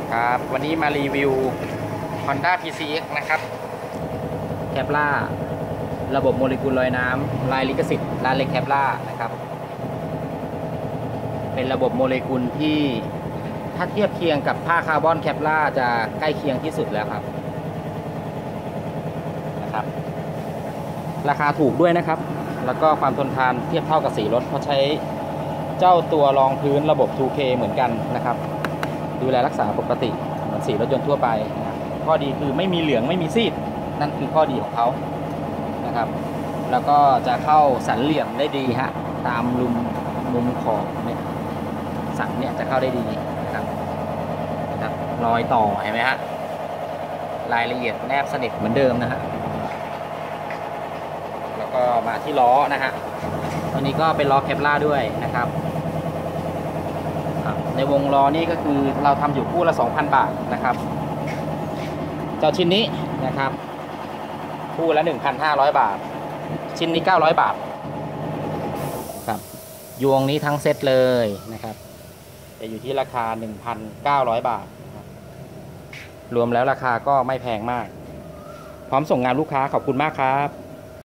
ครับวันนี้มารีวิว Honda PCX นะครับแคปล่าระบบโมเลกุลลอยน้ำลายลิขสิทธิ์ร้านเล็กแคปล่านะครับเป็นระบบโมเลกุลที่ถ้าเทียบเคียงกับผ้าคาร์บอนแคปล่าจะใกล้เคียงที่สุดแล้วครับราคาถูกด้วยนะครับแล้วก็ความทนทานเทียบเท่ากับสีรถเพราะใช้เจ้าตัวรองพื้นระบบ 2K เหมือนกันนะครับดูแลรักษาปกติเหมือนสีรถยนต์ทั่วไปนะครับข้อดีคือไม่มีเหลืองไม่มีซีดนั่นคือข้อดีของเขานะครับแล้วก็จะเข้าสันเหลี่ยมได้ดีฮะตามมุมขอบเนี่ยสันเนี่ยจะเข้าได้ดีนะครับรอยต่อเห็นไหมฮะรายละเอียดแนบสนิทเหมือนเดิมนะฮะแล้วก็มาที่ล้อนะฮะตัวนี้ก็เป็นล้อแคปล่าด้วยนะครับในวงล้อนี่ก็คือเราทำอยู่คู่ละ 2,000 บาทนะครับเจ้าชิ้นนี้นะครับคู่ละ 1,500 บาทชิ้นนี้900 บาทครับยวงนี้ทั้งเซ็ตเลยนะครับจะอยู่ที่ราคา 1,900 บาทรวมแล้วราคาก็ไม่แพงมากพร้อมส่งงานลูกค้าขอบคุณมากครับ